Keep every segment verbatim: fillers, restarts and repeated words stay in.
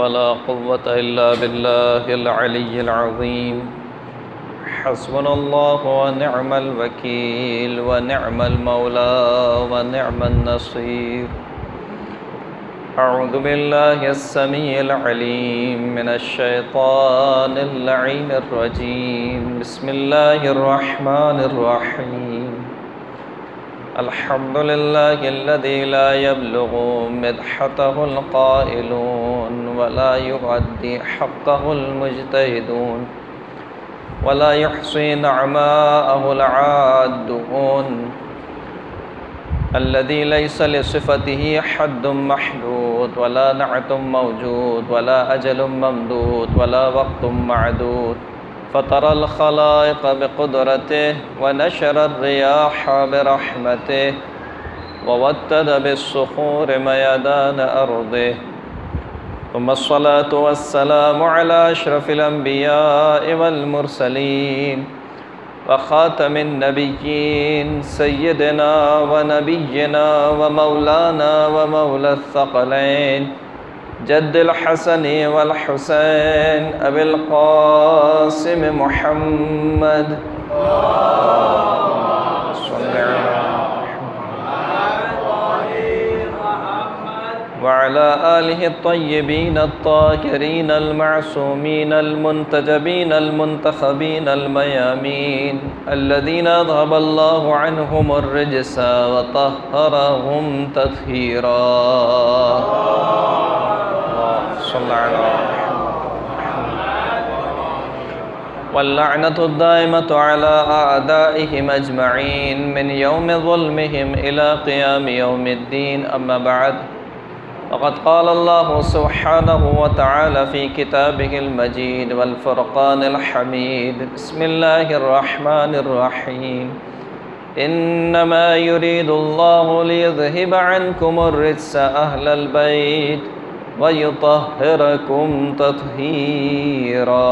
ولا قوة إلا بالله العلي العظيم. حسبنا الله ونعم الوكيل ونعم المولى ونعم النصير. أعوذ بالله السميع العليم من الشيطان اللعين الرجيم. بسم الله الرحمن الرحيم. الحمد لله الذي لا يبلغ مدحته القائلون ولا يؤدي حقه المجتهدون ولا يحصي نعماءه العادون، الذي ليس لصفته حد محدود ولا نعت موجود ولا أجل ممدود ولا وقت معدود، فطر الخلائق بقدرته ونشر الرياح برحمته ووتد بالصخور ميدان أرضه. ثم الصلاة والسلام على أشرف الأنبياء والمرسلين وخاتم النبيين سيدنا ونبينا ومولانا ومولى الثقلين جد الحسن والحسين أبي القاسم محمد وعلى آله الطيبين الطاهرين المعصومين المنتجبين المنتخبين الميامين الذين أذهب الله عنهم الرجس وطهرهم تطهيرا. صلى على واللعنة الدائمة على أعدائهم أجمعين من يوم ظلمهم إلى قيام يوم الدين. أما بعد، وقد قال الله سبحانه وتعالى في كتابه المجيد والفرقان الحميد. بسم الله الرحمن الرحيم. إنما يريد الله ليذهب عنكم الرجس أهل البيت ويطهركم تطهيرا.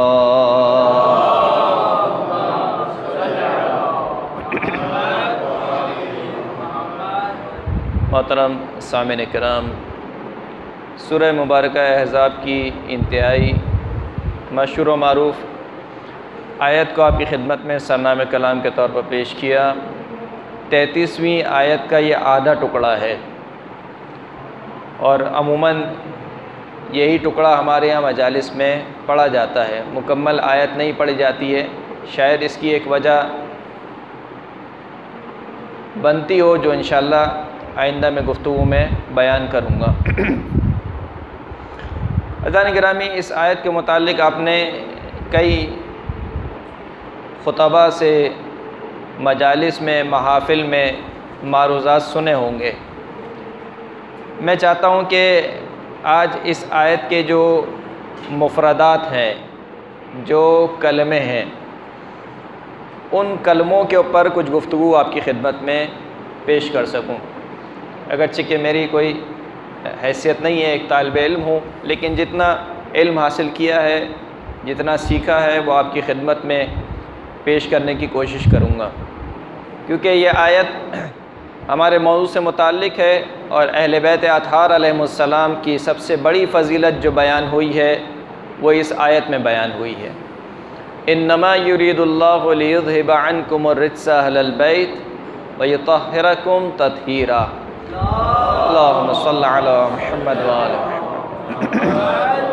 محترم سامعین کرام، سورہ مبارکہ احزاب کی انتہائی مشہور و معروف آیت کو آپ کی خدمت میں سرنامہ کلام کے طور پر پیش کیا. تینتیسویں آیت کا یہ آدھا ٹکڑا ہے، اور عموماً یہی ٹکڑا ہمارے یہاں مجالس میں پڑھا جاتا ہے، مکمل آیت نہیں پڑھی جاتی ہے. شاید اس کی ایک وجہ بنتی ہو جو انشاءاللہ آئندہ میں گفتگو میں بیان کروں گا. عزیزان گرامی، اس آیت کے متعلق آپ نے کئی خطبہ سے مجالس میں محافل میں معروضات سنے ہوں گے. میں چاہتا ہوں کہ آج اس آیت کے جو مفردات ہیں، جو کلمے ہیں، ان کلموں کے اوپر کچھ گفتگو آپ کی خدمت میں پیش کر سکوں. اگرچہ کہ میری کوئی حیثیت نہیں ہے، ایک طالب علم ہوں، لیکن جتنا علم حاصل کیا ہے، جتنا سیکھا ہے، وہ آپ کی خدمت میں پیش کرنے کی کوشش کروں گا، کیونکہ یہ آیت ہمارے موضوع سے متعلق ہے اور اہل بیت اطہار علیہم السلام کی سب سے بڑی فضیلت جو بیان ہوئی ہے وہ اس آیت میں بیان ہوئی ہے. انما یرید اللہ لیذھب عنکم الرجس اہل البیت ویطہرکم تطہیرا. اللہم صل علی محمد وآل محمد.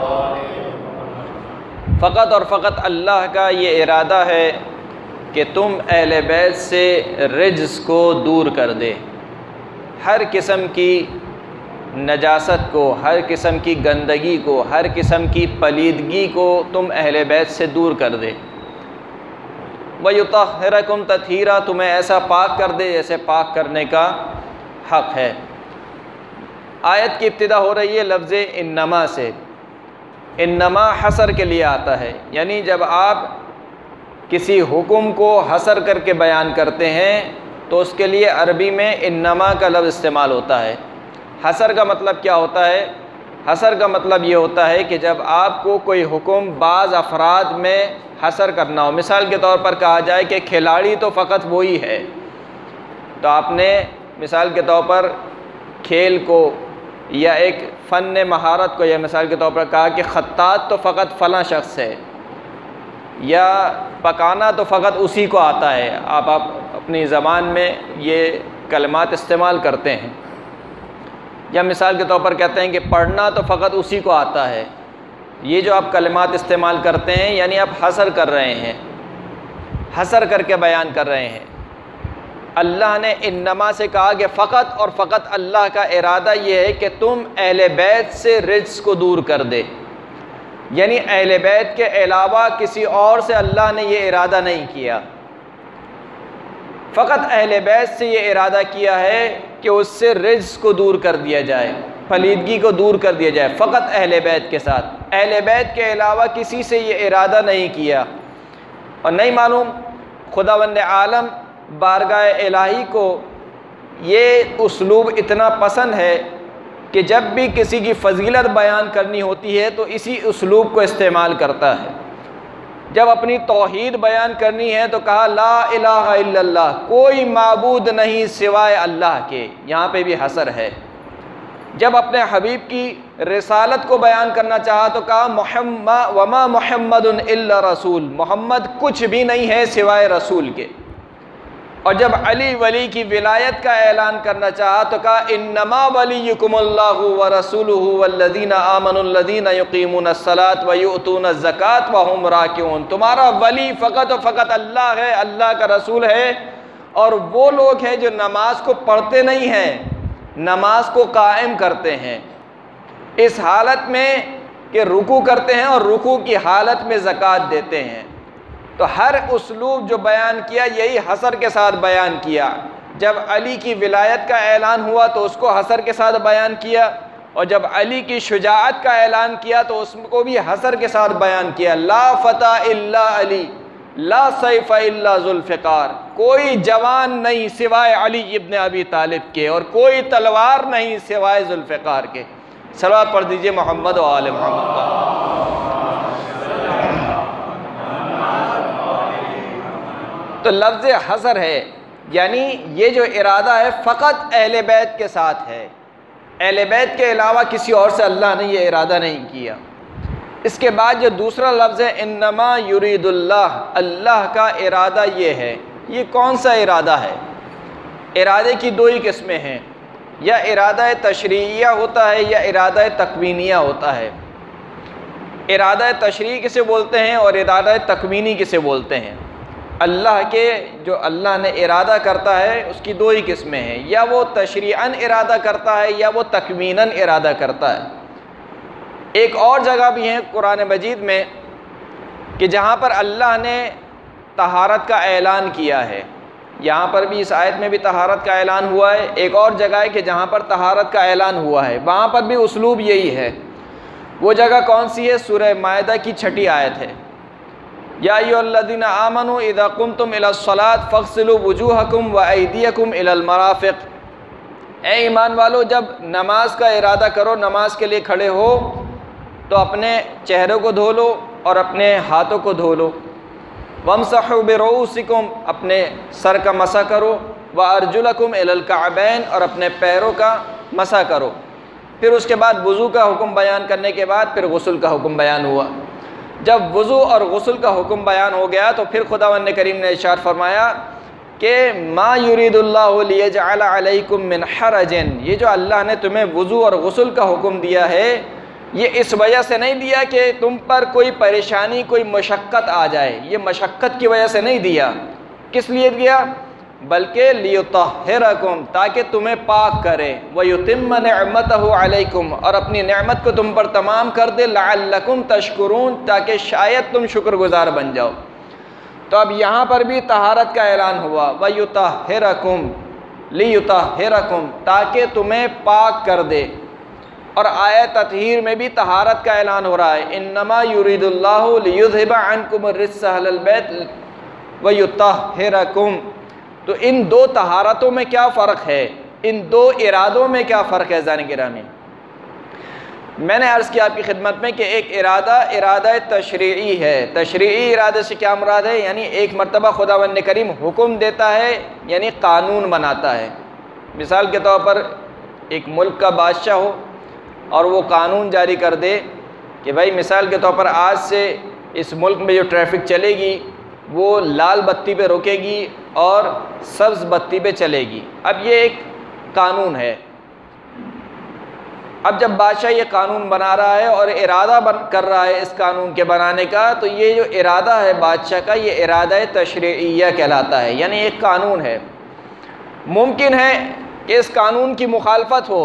فقط اور فقط اللہ کا یہ ارادہ ہے کہ تم اہل بیت سے رجس کو دور کر دے، ہر قسم کی نجاست کو، ہر قسم کی گندگی کو، ہر قسم کی پلیدگی کو تم اہل بیت سے دور کر دے. وَيُطَهِّرَكُمْ تَطْهِيرًا، تمہیں ایسا پاک کر دے جیسے پاک کرنے کا حق ہے. آیت کی ابتدا ہو رہی ہے لفظ انما سے. انما حصر کے لیے آتا ہے، یعنی جب آپ کسی حکم کو حصر کر کے بیان کرتے ہیں تو اس کے لیے عربی میں انما کا لفظ استعمال ہوتا ہے. حصر کا مطلب کیا ہوتا ہے؟ حصر کا مطلب یہ ہوتا ہے کہ جب آپ کو کوئی حکم بعض افراد میں حصر کرنا ہو. مثال کے طور پر کہا جائے کہ کھلاڑی تو فقط وہی ہے، تو آپ نے مثال کے طور پر کھیل کو یا ایک فن مہارت کو، یا مثال کے طور پر کہا کہ خطاط تو فقط فلاں شخص ہے، یا پکانا تو فقط اسی کو آتا ہے، آپ آپ اپنی زبان میں یہ کلمات استعمال کرتے ہیں، یا مثال کے طور پر کہتے ہیں کہ پڑھنا تو فقط اسی کو آتا ہے، یہ جو آپ کلمات استعمال کرتے ہیں یعنی آپ حصر کر رہے ہیں، حصر کر کے بیان کر رہے ہیں۔ اللہ نے انما سے کہا کہ فقط اور فقط اللہ کا ارادہ یہ ہے کہ تم اہل بیت سے رجس کو دور کر دے، یعنی اہل بیت کے علاوہ کسی اور سے اللہ نے یہ ارادہ نہیں کیا، فقط اہل بیت سے یہ ارادہ کیا ہے کہ اس سے رجس کو دور کر دیا جائے، پلیدگی کو دور کر دیا جائے، فقط اہل بیت کے ساتھ، اہل بیت کے علاوہ کسی سے یہ ارادہ نہیں کیا۔ اور نہیں معلوم خداوند عالم بارگاہ الہی کو یہ اسلوب اتنا پسند ہے کہ جب بھی کسی کی فضیلت بیان کرنی ہوتی ہے تو اسی اسلوب کو استعمال کرتا ہے۔ جب اپنی توحید بیان کرنی ہے تو کہا لا الہ الا اللہ، کوئی معبود نہیں سوائے اللہ کے، یہاں پہ بھی حصر ہے۔ جب اپنے حبیب کی رسالت کو بیان کرنا چاہا تو کہا محمد وما محمد الا رسول، محمد کچھ بھی نہیں ہے سوائے رسول کے۔ اور جب علی ولی کی ولایت کا اعلان کرنا چاہا تو کہا انما ولیکم اللہ ورسولہ والذین آمنوا الذین یقیمون الصلاۃ ویؤتون الزکاۃ وہم راکعون، تمہارا ولی فقط و فقط اللہ ہے، اللہ کا رسول ہے، اور وہ لوگ ہیں جو نماز کو پڑھتے نہیں ہیں، نماز کو قائم کرتے ہیں، اس حالت میں کہ رکوع کرتے ہیں اور رکوع کی حالت میں زکوٰۃ دیتے ہیں۔ تو ہر اسلوب جو بیان کیا یہی حصر کے ساتھ بیان کیا۔ جب علی کی ولایت کا اعلان ہوا تو اس کو حصر کے ساتھ بیان کیا، اور جب علی کی شجاعت کا اعلان کیا تو اس کو بھی حصر کے ساتھ بیان کیا۔ لا فتح الا علی، لا سیف الا ذوالفقار، کوئی جوان نہیں سوائے علی ابن ابی طالب کے، اور کوئی تلوار نہیں سوائے ذوالفقار کے۔ صلوات پڑھ دیجئے محمد و آل محمد پر۔ تو لفظ حصر ہے، یعنی یہ جو ارادہ ہے فقط اہل بیت کے ساتھ ہے، اہل بیت کے علاوہ کسی اور سے اللہ نے یہ ارادہ نہیں کیا۔ اس کے بعد جو دوسرا لفظ ہے انما یرید اللہ، اللہ کا ارادہ یہ ہے، یہ کون سا ارادہ ہے؟ ارادے کی دو ہی قسمیں ہیں، یا ارادہ تشریعیہ ہوتا ہے یا ارادہ تکوینیہ ہوتا ہے۔ ارادہ تشریعی کسے بولتے ہیں اور ارادہ تکوینی کسے بولتے ہیں؟ اللہ کے جو اللہ نے ارادہ کرتا ہے اس کی دو ہی قسمیں ہیں، یا وہ تشریعاً ارادہ کرتا ہے یا وہ تکویناً ارادہ کرتا ہے۔ ایک اور جگہ بھی ہے قرآن مجید میں کہ جہاں پر اللہ نے طہارت کا اعلان کیا ہے، یہاں پر بھی اس آیت میں بھی طہارت کا اعلان ہوا ہے، ایک اور جگہ ہے کہ جہاں پر طہارت کا اعلان ہوا ہے وہاں پر بھی اسلوب یہی ہے۔ وہ جگہ کون سی ہے؟ سورہ مائدہ کی چھٹی آیت ہے، یا ایھا الذین آمنوا اذا قمتم الی الصلاۃ فاغسلوا وجوہکم وایدیکم الی المرافق، اے ایمان والو جب نماز کا ارادہ کرو، نماز کے لیے کھڑے ہو تو اپنے چہروں کو دھو لو اور اپنے ہاتھوں کو دھو لو، وامسحوا برؤوسکم، اپنے سر کا مسح کرو، وارجلکم الی الکعبین، اور اپنے پیروں کا مسح کرو۔ پھر اس کے بعد وضو کا حکم بیان کرنے کے بعد پھر غسل کا حکم بیان ہوا۔ جب وضو اور غسل کا حکم بیان ہو گیا تو پھر خداوند کریم نے ارشاد فرمایا کہ ما یرید اللہ لیجعل علیکم من حرج، یہ جو اللہ نے تمہیں وضو اور غسل کا حکم دیا ہے یہ اس وجہ سے نہیں دیا کہ تم پر کوئی پریشانی کوئی مشقت آ جائے، یہ مشقت کی وجہ سے نہیں دیا۔ کس لیے دیا؟ بلکہ لیطہرکم، تاکہ تمہیں پاک کرے، ویتم نعمتہ علیکم، اور اپنی نعمت کو تم پر تمام کر دے، لعلکم تشکرون، تاکہ شاید تم شکر گزار بن جاؤ۔ تو اب یہاں پر بھی طہارت کا اعلان ہوا، ویطہرکم لیطہرکم، تاکہ تمہیں پاک کر دے، اور آیت تطہیر میں بھی طہارت کا اعلان ہو رہا ہے، انما یرید اللہ لیذھب عنکم الرجس اہل البیت ویطہرکم۔ تو ان دو طہارتوں میں کیا فرق ہے، ان دو ارادوں میں کیا فرق ہے عزیزان گرامی؟ میں نے عرض کیا آپ کی خدمت میں کہ ایک ارادہ ارادہ تشریعی ہے۔ تشریعی ارادے سے کیا مراد ہے؟ یعنی ایک مرتبہ خداوند کریم حکم دیتا ہے، یعنی قانون بناتا ہے۔ مثال کے طور پر ایک ملک کا بادشاہ ہو اور وہ قانون جاری کر دے کہ بھائی مثال کے طور پر آج سے اس ملک میں جو ٹریفک چلے گی وہ لال بتی پہ رکے گی اور سبز بتی پہ چلے گی. اب یہ ایک قانون ہے. اب جب بادشاہ یہ قانون بنا رہا ہے اور ارادہ بن کر رہا ہے اس قانون کے بنانے کا، تو یہ جو ارادہ ہے بادشاہ کا، یہ ارادہ تشریعیہ کہلاتا ہے، یعنی ایک قانون ہے. ممکن ہے کہ اس قانون کی مخالفت ہو.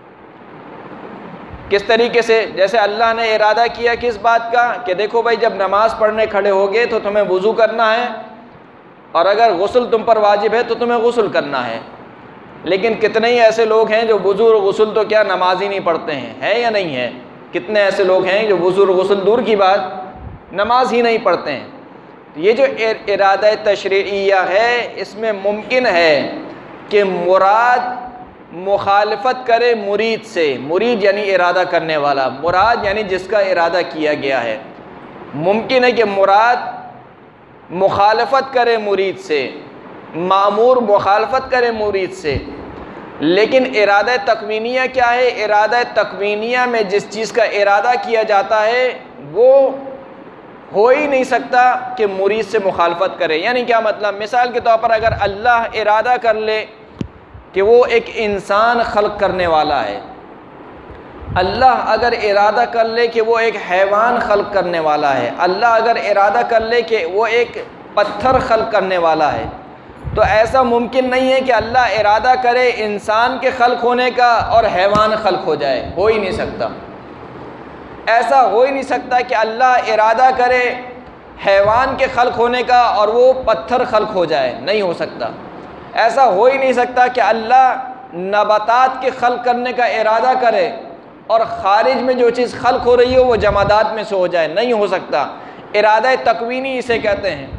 کس طریقے سے؟ جیسے اللہ نے ارادہ کیا کس بات کا کہ دیکھو بھائی جب نماز پڑھنے کھڑے ہوگے تو تمہیں وضو کرنا ہے، اور اگر غسل تم پر واجب ہے تو تمہیں غسل کرنا ہے. لیکن کتنے ہی ایسے لوگ ہیں جو وضو اور غسل تو کیا نماز ہی نہیں پڑھتے ہیں، ہے یا نہیں ہے؟ کتنے ایسے لوگ ہیں جو وضو اور غسل دور کی بات نماز ہی نہیں پڑھتے ہیں. یہ جو ارادہ تشریعیہ ہے اس میں ممکن ہے کہ مراد مخالفت کرے مرید سے. مرید یعنی ارادہ کرنے والا، مراد یعنی جس کا ارادہ کیا گیا ہے. ممکن ہے کہ مراد مخالفت کرے مرید سے، مامور مخالفت کرے مرید سے. لیکن ارادہ تکوینیہ کیا ہے؟ ارادہ تکوینیہ میں جس چیز کا ارادہ کیا جاتا ہے وہ ہو ہی نہیں سکتا کہ مرید سے مخالفت کرے. یعنی کیا مطلب؟ مثال کے طور پر اگر اللہ ارادہ کر لے کہ وہ ایک انسان خلق کرنے والا ہے، اللہ اگر ارادہ کر لے کہ وہ ایک حیوان خلق کرنے والا ہے، اللہ اگر ارادہ کر لے کہ وہ ایک پتھر خلق کرنے والا ہے، تو ایسا ممکن نہیں ہے کہ اللہ ارادہ کرے انسان کے خلق ہونے کا اور حیوان خلق ہو جائے. ہو ہی نہیں سکتا. ایسا ہو ہی نہیں سکتا کہ اللہ ارادہ کرے حیوان کے خلق ہونے کا اور وہ پتھر خلق ہو جائے. نہیں ہو سکتا. ایسا ہو ہی نہیں سکتا کہ اللہ نباتات کے خلق کرنے کا ارادہ کرے اور خارج میں جو چیز خلق ہو رہی ہو وہ جمادات میں سے ہو جائے. نہیں ہو سکتا. ارادہ تکوینی اسے کہتے ہیں.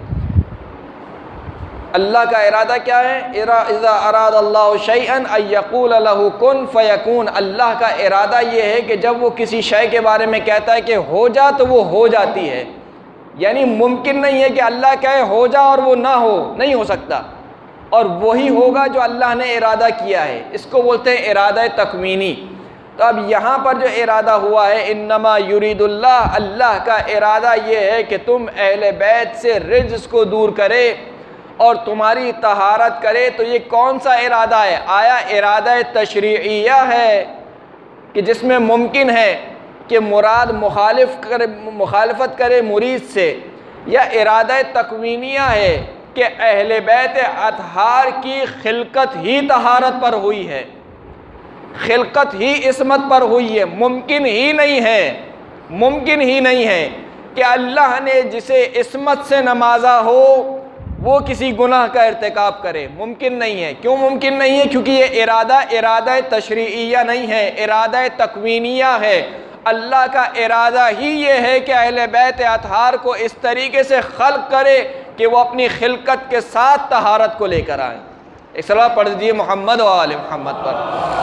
اللہ کا ارادہ کیا ہے؟ اذا اراد اللہ شیئا ان یقول له کن فیکون. اللہ کا ارادہ یہ ہے کہ جب وہ کسی شے کے بارے میں کہتا ہے کہ ہو جا تو وہ ہو جاتی ہے. یعنی ممکن نہیں ہے کہ اللہ کہے ہو جا اور وہ نہ ہو. نہیں ہو سکتا. اور وہی ہوگا جو اللہ نے ارادہ کیا ہے. اس کو بولتے ہیں ارادہ تکوینی. تو اب یہاں پر جو ارادہ ہوا ہے انما یرید اللہ، اللہ کا ارادہ یہ ہے کہ تم اہل بیت سے رجس کو دور کرے اور تمہاری طہارت کرے. تو یہ کون سا ارادہ ہے؟ آیا ارادہ تشریعیہ ہے کہ جس میں ممکن ہے کہ مراد مخالف کرے مخالفت کرے مرید سے، یا ارادہ تکوینیہ ہے کہ اہل بیت اطہار کی خلقت ہی طہارت پر ہوئی ہے، خلقت ہی عصمت پر ہوئی ہے. ممکن ہی نہیں ہے، ممکن ہی نہیں ہے کہ اللہ نے جسے عصمت سے نوازا ہو وہ کسی گناہ کا ارتکاب کرے. ممکن نہیں ہے. کیوں ممکن نہیں ہے؟ کیونکہ یہ ارادہ ارادہ تشریعیہ نہیں ہے، ارادہ تکوینیہ ہے. اللہ کا ارادہ ہی یہ ہے کہ اہل بیت اطہار کو اس طریقے سے خلق کرے کہ وہ اپنی خلقت کے ساتھ طہارت کو لے کر آئیں. ایک صلوات پڑھ دیجیے محمد و آل محمد پر.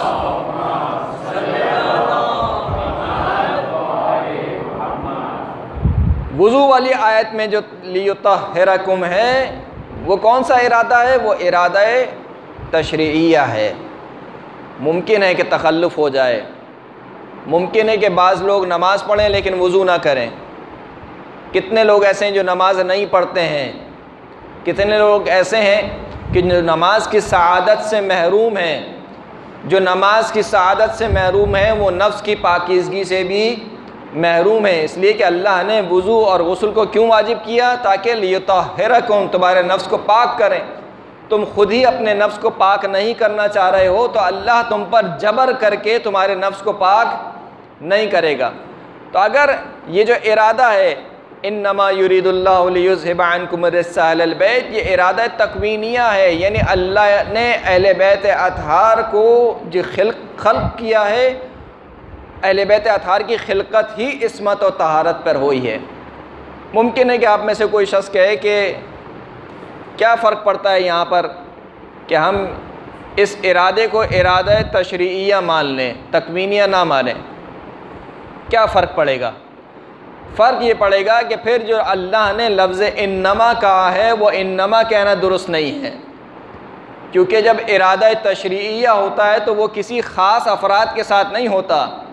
وضو والی آیت میں جو لیطہرکم ہے وہ کون سا ارادہ ہے؟ وہ ارادہ تشریعیہ ہے. ممکن ہے کہ تخلف ہو جائے. ممکن ہے کہ بعض لوگ نماز پڑھیں لیکن وضو نہ کریں. کتنے لوگ ایسے ہیں جو نماز نہیں پڑھتے ہیں. کتنے لوگ ایسے ہیں کہ جو نماز کی سعادت سے محروم ہیں. جو نماز کی سعادت سے محروم ہیں وہ نفس کی پاکیزگی سے بھی محروم ہے. اس لیے کہ اللہ نے وضو اور غسل کو کیوں واجب کیا؟ تاکہ لیطہرکم، تمہارے نفس کو پاک کریں. تم خود ہی اپنے نفس کو پاک نہیں کرنا چاہ رہے ہو تو اللہ تم پر جبر کر کے تمہارے نفس کو پاک نہیں کرے گا. تو اگر یہ جو ارادہ ہے انما یرید اللہ لیذھب عنکم الرجس اہل البیت، یہ ارادہ تکوینیہ ہے. یعنی اللہ نے اہل بیت اطہار کو جو خلق خلق کیا ہے، اہل بیت اطہار کی خلقت ہی عصمت و طہارت پر ہوئی ہے. ممکن ہے کہ آپ میں سے کوئی شخص کہے کہ کیا فرق پڑتا ہے یہاں پر کہ ہم اس ارادے کو ارادہ تشریعیہ مان لیں، تکوینیہ نہ مانیں. کیا فرق پڑے گا؟ فرق یہ پڑے گا کہ پھر جو اللہ نے لفظ انما کہا ہے وہ انما کہنا درست نہیں ہے. کیونکہ جب ارادہ تشریعیہ ہوتا ہے تو وہ کسی خاص افراد کے ساتھ نہیں ہوتا،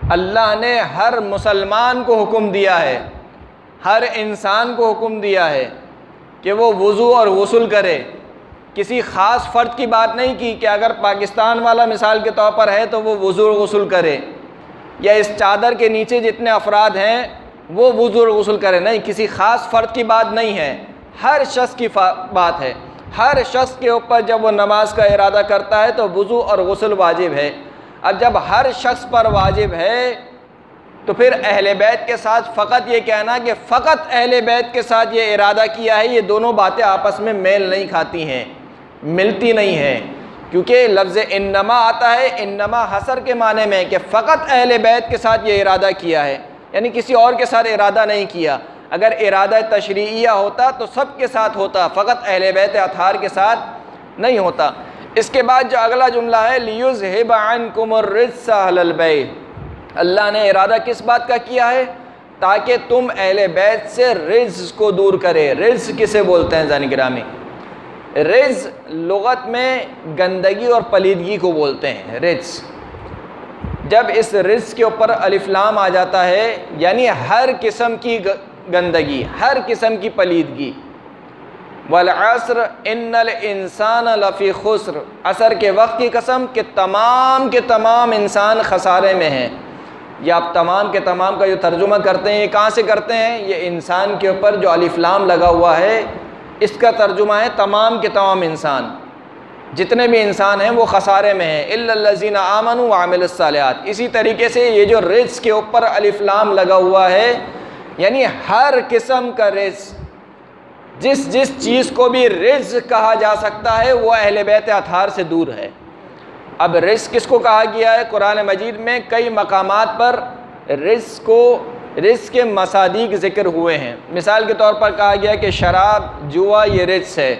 اللہ نے ہر مسلمان کو حکم دیا ہے، ہر انسان کو حکم دیا ہے کہ وہ وضو اور غسل کرے۔ کسی خاص فرد کی بات نہیں کی کہ اگر پاکستان والا مثال کے طور پر ہے تو وہ وضو اور غسل کرے، یا اس چادر کے نیچے جتنے افراد ہیں وہ وضو اور غسل کرے، نہیں، کسی خاص فرد کی بات نہیں ہے، ہر شخص کی بات ہے۔ ہر شخص کے اوپر جب وہ نماز کا ارادہ کرتا ہے تو وضو اور غسل واجب ہے۔ اب جب ہر شخص پر واجب ہے تو پھر اہل بیت کے ساتھ فقط یہ کہنا کہ فقط اہل بیت کے ساتھ یہ ارادہ کیا ہے، یہ دونوں باتیں آپس میں میل نہیں کھاتی ہیں، ملتی نہیں ہیں، کیونکہ لفظ انما آتا ہے انما حصر کے معنی میں کہ فقط اہل بیت کے ساتھ یہ ارادہ کیا ہے، یعنی کسی اور کے ساتھ ارادہ نہیں کیا۔ اگر ارادہ تشریعیہ ہوتا تو سب کے ساتھ ہوتا، فقط اہل بیت اطہار کے ساتھ نہیں ہوتا۔ اس کے بعد جو اگلا جملہ ہے لِيُذْهِبَ عَنْكُمُ الرِّجْسَ أَهْلَ الْبَيْتِ، اللہ نے ارادہ کس بات کا کیا ہے؟ تاکہ تم اہل بیت سے رجز کو دور کرے۔ رجز کسے بولتے ہیں زانی گرامی؟ رجز لغت میں گندگی اور پلیدگی کو بولتے ہیں، رجز۔ جب اس رجز کے اوپر الف لام آ جاتا ہے یعنی ہر قسم کی گندگی، ہر قسم کی پلیدگی۔ والعصر ان الانسان لفی خسر، عصر کے وقت کی قسم کہ تمام کے تمام انسان خسارے میں ہیں۔ یہ آپ تمام کے تمام کا جو ترجمہ کرتے ہیں یہ کہاں سے کرتے ہیں؟ یہ انسان کے اوپر جو الف لام لگا ہوا ہے اس کا ترجمہ ہے تمام کے تمام انسان، جتنے بھی انسان ہیں وہ خسارے میں ہیں، الا الذین آمنوا وعملوا الصالحات۔ اسی طریقے سے یہ جو رجز کے اوپر الف لام لگا ہوا ہے یعنی ہر قسم کا رجز، جس جس چیز کو بھی رجز کہا جا سکتا ہے وہ اہل بیت اطہار سے دور ہے۔ اب رجز کس کو کہا گیا ہے؟ قرآن مجید میں کئی مقامات پر رجز کو رجز کے مصادیق ذکر ہوئے ہیں۔ مثال کے طور پر کہا گیا کہ شراب، جوا یہ رجز ہے،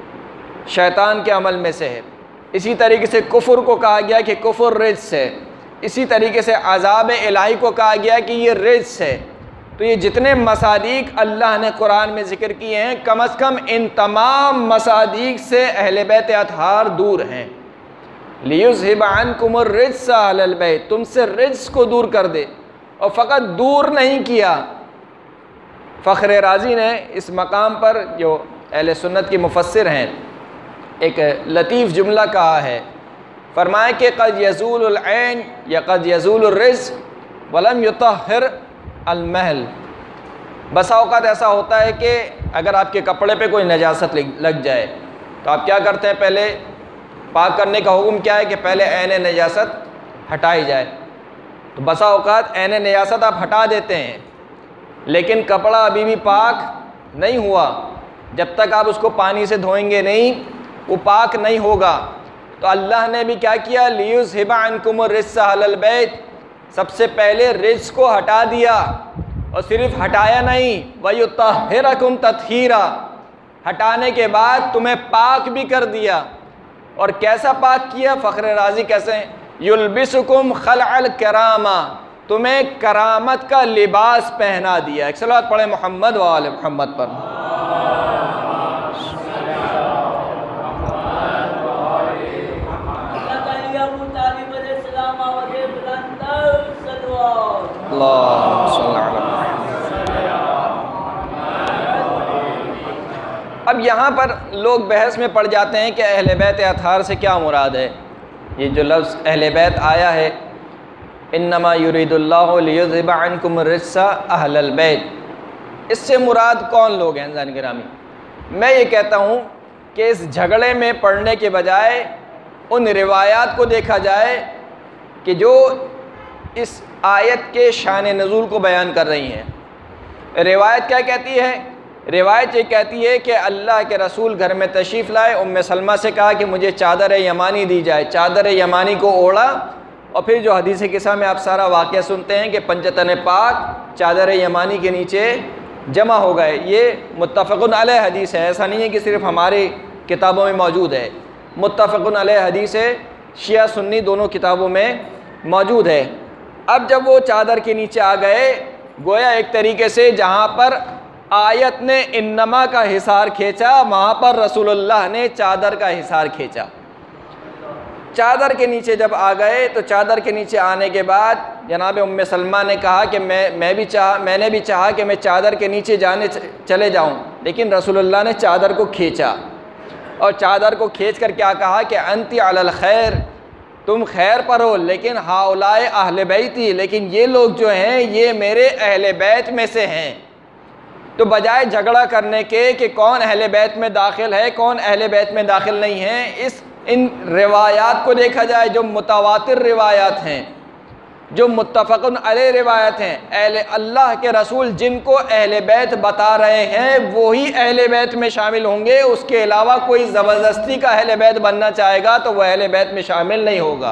شیطان کے عمل میں سے ہے۔ اسی طریقے سے کفر کو کہا گیا کہ کفر رجز ہے۔ اسی طریقے سے عذاب الہی کو کہا گیا کہ یہ رجز ہے۔ تو یہ جتنے مصادیق اللہ نے قرآن میں ذکر کیے ہیں کم از کم ان تمام مصادیق سے اہل بیت اطہار دور ہیں۔ لِيُذْهِبَ عَنْكُمُ الرِّجْسَ أَهْلَ الْبَيْتِ، تم سے رجز کو دور کر دے، اور فقط دور نہیں کیا۔ فخر رازی نے اس مقام پر جو اہل سنت کی مفسر ہیں ایک لطیف جملہ کہا ہے، فرمائے کہ قد یزول العین یا قد یزول الرجز ولم یطہر المحل۔ بسا اوقات ایسا ہوتا ہے کہ اگر آپ کے کپڑے پہ کوئی نجاست لگ جائے تو آپ کیا کرتے ہیں؟ پہلے پاک کرنے کا حکم کیا ہے کہ پہلے عین نجاست ہٹائی جائے، تو بسا اوقات عین نجاست آپ ہٹا دیتے ہیں لیکن کپڑا ابھی بھی پاک نہیں ہوا، جب تک آپ اس کو پانی سے دھوئیں گے نہیں وہ پاک نہیں ہوگا۔ تو اللہ نے بھی کیا کیا؟ لِيُذْهِبَ عَنْكُمُ الرِّجْسَ أَهْلَ الْبَيْتِ، سب سے پہلے رجز کو ہٹا دیا، اور صرف ہٹایا نہیں وَيُطَهِّرَكُمْ تَطْهِيرًا، ہٹانے کے بعد تمہیں پاک بھی کر دیا۔ اور کیسا پاک کیا؟ فخر رازی کیسے ہیں؟ یلبسکم خلع الکرامہ، تمہیں کرامت کا لباس پہنا دیا۔ ایک صلوات پڑھیں محمد و آل محمد پر۔ اللہم صلی اللہ علیہ وسلم۔ اب یہاں پر لوگ بحث میں پڑ جاتے ہیں کہ اہل بیت اطہار سے کیا مراد ہے۔ یہ جو لفظ اہل بیت آیا ہے انما یرید اللہ لیذھب عنکم الرجس اہل البیت، اس سے مراد کون لوگ ہیں زان گرامی؟ میں یہ کہتا ہوں کہ اس جھگڑے میں پڑنے کے بجائے ان روایات کو دیکھا جائے کہ جو اس آیت کے شان نزول کو بیان کر رہی ہیں۔ روایت کیا کہتی ہے؟ روایت یہ کہتی ہے کہ اللہ کے رسول گھر میں تشریف لائے، ام سلمہ سے کہا کہ مجھے چادر یمانی دی جائے، چادر یمانی کو اوڑھا، اور پھر جو حدیث قصہ میں آپ سارا واقعہ سنتے ہیں کہ پنجتن پاک چادر یمانی کے نیچے جمع ہو گئے۔ یہ متفق علیہ حدیث ہے، ایسا نہیں ہے کہ صرف ہماری کتابوں میں موجود ہے، متفق علیہ حدیث ہے، شیعہ سنی دونوں کتابوں میں موجود ہے۔ اب جب وہ چادر کے نیچے آ گئے، گویا ایک طریقے سے جہاں پر آیت نے انما کا حصار کھینچا وہاں پر رسول اللہ نے چادر کا حصار کھینچا۔ چادر کے نیچے جب آ گئے تو چادر کے نیچے آنے کے بعد جناب ام سلمہ نے کہا کہ میں میں بھی چاہ میں نے بھی چاہا کہ میں چادر کے نیچے جانے چلے جاؤں، لیکن رسول اللہ نے چادر کو کھینچا، اور چادر کو کھینچ کر کیا کہا کہ انتی علی الخیر، تم خیر پر ہو، لیکن ہاؤلائے اہل بیتی، لیکن یہ لوگ جو ہیں یہ میرے اہل بیت میں سے ہیں۔ تو بجائے جھگڑا کرنے کے کہ کون اہل بیت میں داخل ہے کون اہل بیت میں داخل نہیں ہے، اس ان روایات کو دیکھا جائے جو متواتر روایات ہیں، جو متفقن علیہ روایت ہیں، اہل اللہ کے رسول جن کو اہل بیت بتا رہے ہیں وہی اہل بیت میں شامل ہوں گے، اس کے علاوہ کوئی زبردستی کا اہل بیت بننا چاہے گا تو وہ اہل بیت میں شامل نہیں ہوگا۔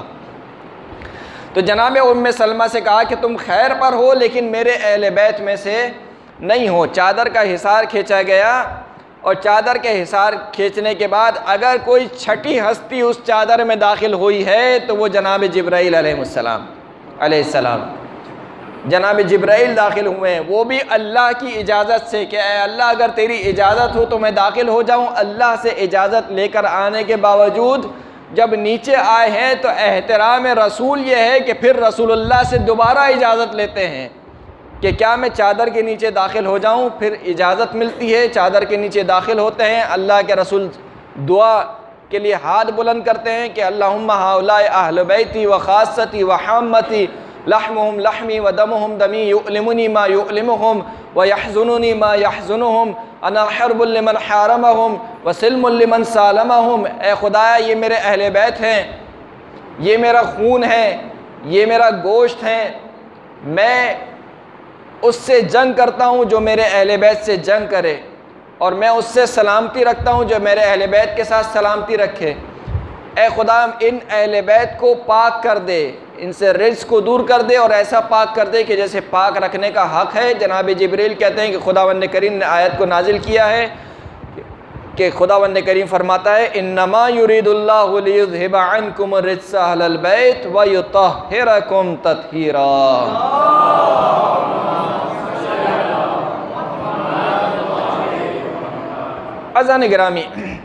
تو جناب ام سلمہ سے کہا کہ تم خیر پر ہو لیکن میرے اہل بیت میں سے نہیں ہو۔ چادر کا حصار کھینچا گیا، اور چادر کے حصار کھینچنے کے بعد اگر کوئی چھٹی ہستی اس چادر میں داخل ہوئی ہے تو وہ جناب جبرائیل علیہ السلام علیہ السلام جناب جبرائیل داخل ہوئے ہیں، وہ بھی اللہ کی اجازت سے کہ اے اللہ اگر تیری اجازت ہو تو میں داخل ہو جاؤں۔ اللہ سے اجازت لے کر آنے کے باوجود جب نیچے آئے ہیں تو احترام رسول یہ ہے کہ پھر رسول اللہ سے دوبارہ اجازت لیتے ہیں کہ کیا میں چادر کے نیچے داخل ہو جاؤں، پھر اجازت ملتی ہے، چادر کے نیچے داخل ہوتے ہیں۔ اللہ کے رسول دعا کے لیے ہاتھ بلند کرتے ہیں کہ اللہم ہؤلاء اہل بیتی و خاصتی و حامتی لحمہم لحمی و دمہم دمی یؤلمنی ما یؤلمہم و یحزننی ما یحزنہم انا حرب لمن حارمہم و سلم لمن سالمہم۔ اے خدایا یہ میرے اہل بیت ہیں، یہ میرا خون ہے، یہ میرا گوشت ہے، میں اس سے جنگ کرتا ہوں جو میرے اہل بیت سے جنگ کرے، اور میں اس سے سلامتی رکھتا ہوں جو میرے اہل بیت کے ساتھ سلامتی رکھے۔ اے خدا ان اہل بیت کو پاک کر دے، ان سے رجس کو دور کر دے، اور ایسا پاک کر دے کہ جیسے پاک رکھنے کا حق ہے۔ جناب جبریل کہتے ہیں کہ خداوند کریم نے آیت کو نازل کیا ہے کہ خداوند کریم فرماتا ہے انما یرید اللہ لیذھب عنکم الرجس اہل البیت ویطہرکم تطہیرا۔ عزیزان گرامی،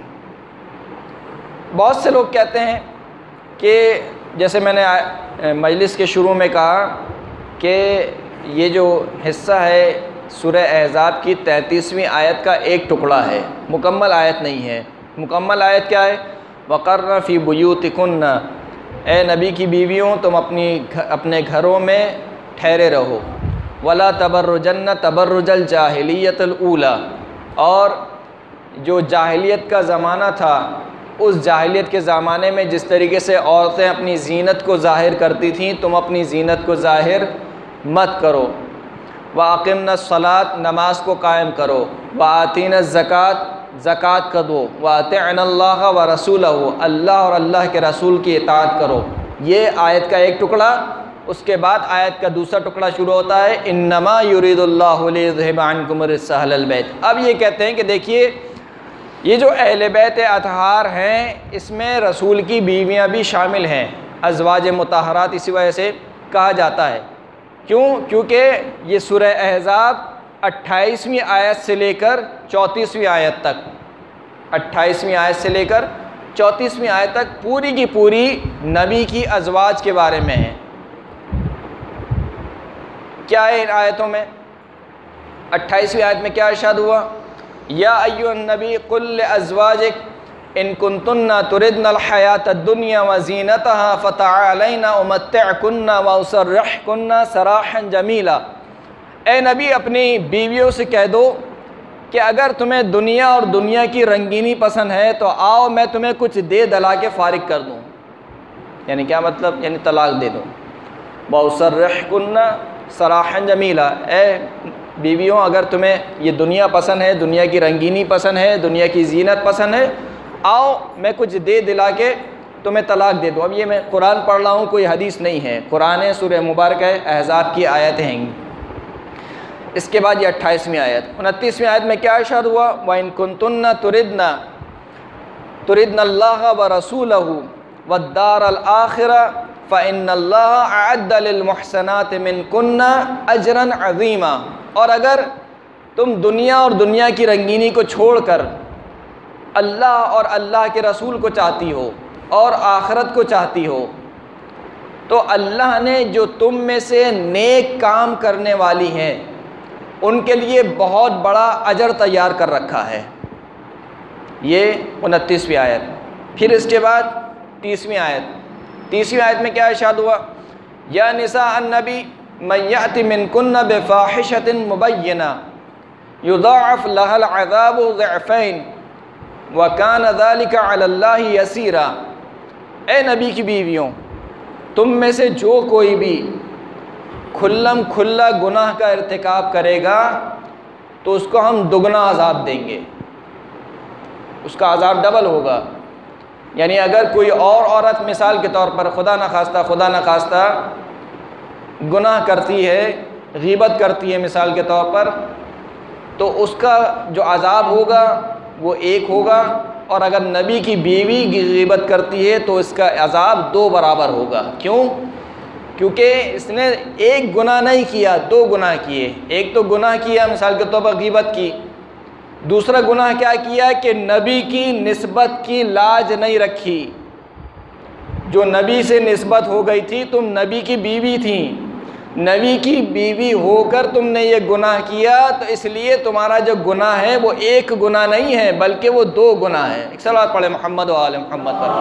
بہت سے لوگ کہتے ہیں کہ جیسے میں نے مجلس کے شروع میں کہا کہ یہ جو حصہ ہے سورہ احزاب کی تینتیسویں آیت کا ایک ٹکڑا ہے، مکمل آیت نہیں ہے۔ مکمل آیت کیا ہے؟ وَقَرْنَ فِي بُيُوتِكُنَّ، اے نبی کی بیویوں تم اپنی اپنے گھروں میں ٹھہرے رہو، وَلَا تَبَرُّجَنَّ تَبَرُّجَ الْجَاهِلِيَّةِ الْأُولَى، اور جو جاہلیت کا زمانہ تھا اس جاہلیت کے زمانے میں جس طریقے سے عورتیں اپنی زینت کو ظاہر کرتی تھیں تم اپنی زینت کو ظاہر مت کرو۔ وَأَقِمْنَا الصَّلَاةَ، نماز کو قائم کرو۔ وَآتِينَا الزَّكَاةَ، زکوٰۃ کا دو۔ وَأَطِعْنَا اللَّهَ وَرَسُولَهُ، اللہ اور اللہ کے رسول کی اطاعت کرو۔ یہ آیت کا ایک ٹکڑا۔ اس کے بعد آیت کا دوسرا ٹکڑا شروع ہوتا ہے انما یرید اللہ لیذھب عنکم الرجس اہل البیت۔ اب یہ کہتے ہیں کہ دیکھیے یہ جو اہل بیت اطہار ہیں اس میں رسول کی بیویاں بھی شامل ہیں، ازواج مطہرات اسی وجہ سے کہا جاتا ہے۔ کیوں؟ کیونکہ یہ سورہ احزاب اٹھائیسویں آیت سے لے کر چونتیسویں آیت تک اٹھائیسویں آیت سے لے کر چونتیسویں آیت تک پوری کی پوری نبی کی ازواج کے بارے میں ہے۔ کیا ہے ان آیتوں میں؟ اٹھائیسویں آیت میں کیا ارشاد ہوا؟ یا ایھا النبی قل لازواجک ان کنتن تردن الحیاۃ الدنیا وزینتها فتعالین امتعکن واسرحکن سراحا جمیلا۔ اے نبی اپنی بیویوں سے کہہ دو کہ اگر تمہیں دنیا اور دنیا کی رنگینی پسند ہے تو آؤ میں تمہیں کچھ دے دلا کے فارغ کر دوں۔ یعنی کیا مطلب؟ یعنی طلاق دے دوں۔ واسرحکن سراحا جمیلا، اے بیویوں اگر تمہیں یہ دنیا پسند ہے، دنیا کی رنگینی پسند ہے، دنیا کی زینت پسند ہے، آؤ میں کچھ دے دلا کے تمہیں طلاق دے دوں۔ اب یہ میں قرآن پڑھ رہا ہوں، کوئی حدیث نہیں ہے، قرآن ہے، سورہ مبارکہ ہے، احزاب کی آیتیں ہیں۔ اس کے بعد یہ اٹھائیسویں آیت، انتیسویں آیت میں کیا ارشاد ہوا؟ وَإِن كُنتُنَّ تُرِدْنَ تُرِدْنَ اللَّهَ وَرَسُولَهُ وَالدَّارَ الْآخِرَةَ فَإِنَّ اللَّهَ أَعَدَّ لِلْمُحْسَنَاتِ مِنْكُنَّ أَجْرًا عَظِيمًا، اور اگر تم دنیا اور دنیا کی رنگینی کو چھوڑ کر اللہ اور اللہ کے رسول کو چاہتی ہو اور آخرت کو چاہتی ہو تو اللہ نے جو تم میں سے نیک کام کرنے والی ہیں ان کے لیے بہت بڑا اجر تیار کر رکھا ہے۔ یہ انتیسویں آیت۔ پھر اس کے بعد تیسویں آیت تیسویں آیت میں کیا ارشاد ہوا؟ یا نساء النبی من یأت منکن بفاحشۃ مبینہ یضاعف لها العذاب ضعفین وکان ذلک علی اللہ یسیرا۔ اے نبی کی بیویوں، تم میں سے جو کوئی بھی کھلم کھلا گناہ کا ارتکاب کرے گا تو اس کو ہم دگنا عذاب دیں گے، اس کا عذاب ڈبل ہوگا۔ یعنی اگر کوئی اور عورت مثال کے طور پر خدا نخواستہ خدا نخواستہ گناہ کرتی ہے، غیبت کرتی ہے مثال کے طور پر، تو اس کا جو عذاب ہوگا وہ ایک ہوگا، اور اگر نبی کی بیوی غیبت کرتی ہے تو اس کا عذاب دو برابر ہوگا۔ کیوں؟ کیونکہ اس نے ایک گناہ نہیں کیا، دو گناہ کیے۔ ایک تو گناہ کیا مثال کے طور پر غیبت کی، دوسرا گناہ کیا کیا کہ نبی کی نسبت کی لاج نہیں رکھی۔ جو نبی سے نسبت ہو گئی تھی، تم نبی کی بیوی تھیں، نبی کی بیوی ہو کر تم نے یہ گناہ کیا، تو اس لیے تمہارا جو گناہ ہے وہ ایک گناہ نہیں ہے بلکہ وہ دو گناہ ہے۔ ایک صلوات پڑھے محمد و آل محمد پر۔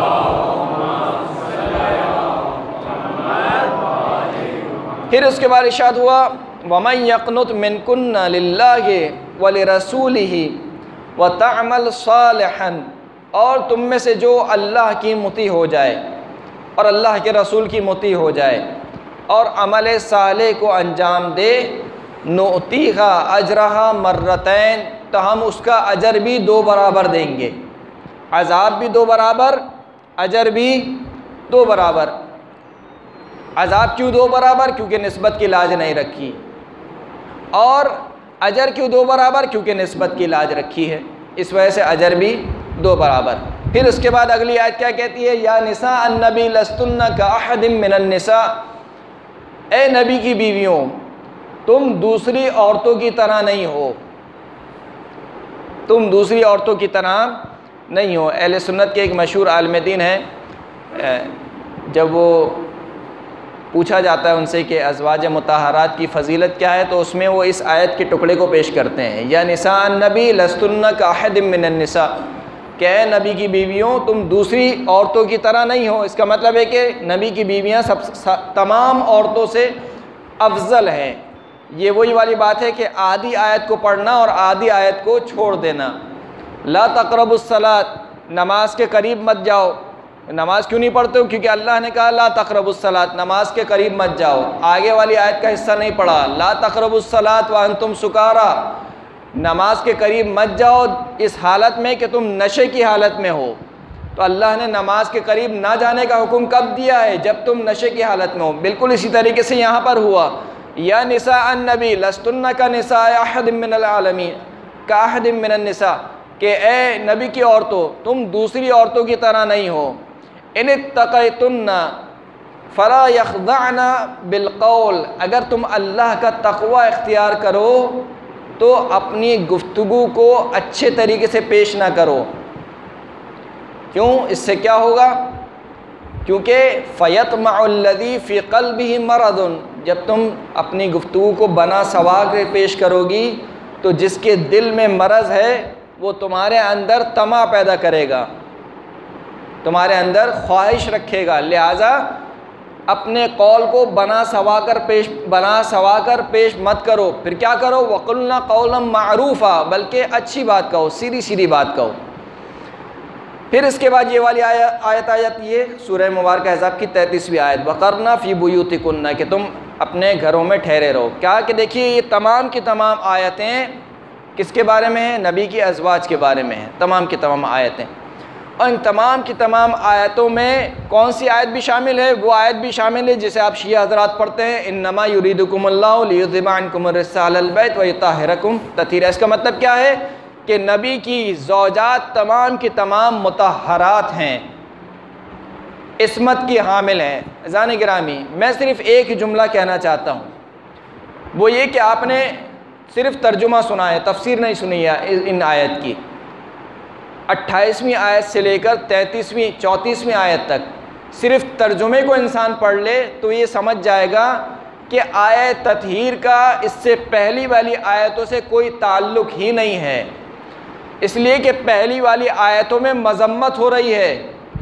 پھر اس کے بعد ارشاد ہوا وَمَن يَقْنُتْ مِنْكُنَّ لِلَّهِ وَلِرَسُولِهِ وَتَعْمَلْ صَالِحًا، اور تم میں سے جو اللہ کی مطیع ہو جائے اور اللہ کے رسول کی مطیع ہو جائے اور عمل صالح کو انجام دے، نُؤْتِيهَا أَجْرَهَا مَرَّتَيْن، تو ہم اس کا اجر بھی دو برابر دیں گے، عذاب بھی دو برابر، اجر بھی دو برابر۔ عذاب کیوں دو برابر؟ کیونکہ نسبت کی لاج نہیں رکھی، اور اجر کیوں دو برابر؟ کیونکہ نسبت کی لاج رکھی ہے، اس وجہ سے اجر بھی دو برابر۔ پھر اس کے بعد اگلی آیت کیا کہتی ہے؟ یا نساء النبی لستن کاحد من النساء، اے نبی کی بیویوں تم دوسری عورتوں کی طرح نہیں ہو، تم دوسری عورتوں کی طرح نہیں ہو۔ اہل سنت کے ایک مشہور عالم دین ہیں، جب وہ پوچھا جاتا ہے ان سے کہ ازواج مطہرات کی فضیلت کیا ہے، تو اس میں وہ اس آیت کے ٹکڑے کو پیش کرتے ہیں، یا نساء النبی لستن کاحد من النساء، کہ اے نبی کی بیویوں تم دوسری عورتوں کی طرح نہیں ہو۔ اس کا مطلب ہے کہ نبی کی بیویاں سب تمام عورتوں سے افضل ہیں۔ یہ وہی والی بات ہے کہ آدھی آیت کو پڑھنا اور آدھی آیت کو چھوڑ دینا۔ لا تقربوا الصلاۃ، نماز کے قریب مت جاؤ۔ نماز کیوں نہیں پڑھتے ہو؟ کیونکہ اللہ نے کہا لا تقربوا الصلاۃ، نماز کے قریب مت جاؤ۔ آگے والی آیت کا حصہ نہیں پڑھا، لا تقربوا الصلاۃ وانتم سکارا، نماز کے قریب مت جاؤ اس حالت میں کہ تم نشے کی حالت میں ہو۔ تو اللہ نے نماز کے قریب نہ جانے کا حکم کب دیا ہے؟ جب تم نشے کی حالت میں ہو۔ بالکل اسی طریقے سے یہاں پر ہوا یا نساء النبی لستن کا نساء احد من العالمین کا احد من النساء، کہ اے نبی کی عورتوں تم دوسری عورتوں کی طرح نہیں ہو۔ ان اتقیتن فلا یخضعن بالقول، اگر تم اللہ کا تقوی اختیار کرو تو اپنی گفتگو کو اچھے طریقے سے پیش نہ کرو۔ کیوں؟ اس سے کیا ہوگا؟ کیونکہ فَيَطْمَعُ الَّذِي فِي قَلْبِهِ مَرَضٌ، جب تم اپنی گفتگو کو بنا سوا کے پیش کرو گی تو جس کے دل میں مرض ہے وہ تمہارے اندر طمع پیدا کرے گا، تمہارے اندر خواہش رکھے گا۔ لہٰذا اپنے قول کو بنا سوا کر پیش بنا سوا کر پیش مت کرو۔ پھر کیا کرو؟ وَقُلْنَا قَوْلًا مَعْرُوفًا، بلکہ اچھی بات کہو، سیدھی سیدھی بات کہو۔ پھر اس کے بعد یہ والی آیت آیت یہ سورہ مبارکہ احزاب کی تینتیسویں آیت، وَقَرْنَا فِي بُيُوتِكُنَّ، کہ تم اپنے گھروں میں ٹھہرے رہو۔ کیا کہ دیکھیے یہ تمام کی تمام آیتیں کس کے بارے میں ہیں؟ نبی کی ازواج کے بارے میں ہیں، تمام کی تمام آیتیں۔ اور ان تمام کی تمام آیتوں میں کون سی آیت بھی شامل ہے؟ وہ آیت بھی شامل ہے جسے آپ شیعہ حضرات پڑھتے ہیں، انما یریدکم اللہ لیذھب عنکم الرجس اہل البیت ویطہرکم تطہیرا۔ اس کا مطلب کیا ہے؟ کہ نبی کی زوجات تمام کی تمام مطہرات ہیں، عصمت کی حامل ہیں۔ عزیزان گرامی، میں صرف ایک جملہ کہنا چاہتا ہوں، وہ یہ کہ آپ نے صرف ترجمہ سنا ہے، تفسیر نہیں سنی ہے ان آیت کی۔ اٹھائیسویں آیت سے لے کر تینتیسویں چونتیسویں آیت تک صرف ترجمے کو انسان پڑھ لے تو یہ سمجھ جائے گا کہ آیت تطہیر کا اس سے پہلی والی آیتوں سے کوئی تعلق ہی نہیں ہے، اس لیے کہ پہلی والی آیتوں میں مذمت ہو رہی ہے۔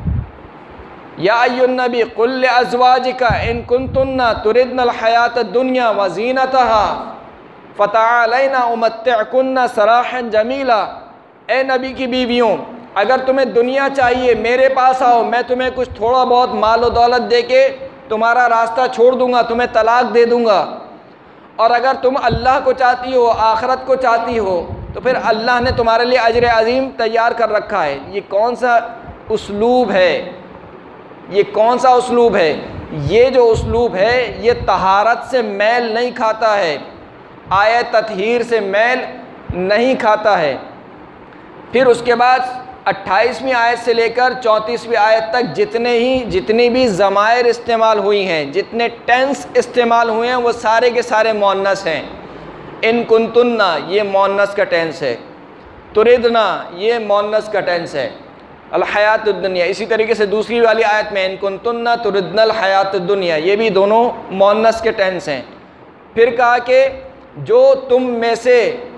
یا ایھا النبی قل لازواجک ان کنتن تردن الحیاۃ الدنیا وزینتها فتعالین امتعکن سراحا جمیلا، اے نبی کی بیویوں اگر تمہیں دنیا چاہیے میرے پاس آؤ، میں تمہیں کچھ تھوڑا بہت مال و دولت دے کے تمہارا راستہ چھوڑ دوں گا، تمہیں طلاق دے دوں گا، اور اگر تم اللہ کو چاہتی ہو آخرت کو چاہتی ہو تو پھر اللہ نے تمہارے لیے اجر عظیم تیار کر رکھا ہے۔ یہ کون سا اسلوب ہے؟ یہ کون سا اسلوب ہے؟ یہ جو اسلوب ہے یہ طہارت سے میل نہیں کھاتا ہے، آیت تطہیر سے میل نہیں کھاتا ہے۔ پھر اس کے بعد اٹھائیسویں آیت سے لے کر چونتیسویں آیت تک جتنے ہی جتنی بھی ضمائر استعمال ہوئی ہیں، جتنے ٹینس استعمال ہوئے ہیں وہ سارے کے سارے مؤنث ہیں۔ ان کنتن یہ مؤنث کا ٹینس ہے، تردنا یہ مؤنث کا ٹینس ہے، الحیات الدنیا اسی طریقے سے دوسری والی آیت میں ان کنتن تردن الحیات الدنیا یہ بھی دونوں مؤنث کے ٹینس ہیں۔ پھر کہا کہ جو تم میں سے،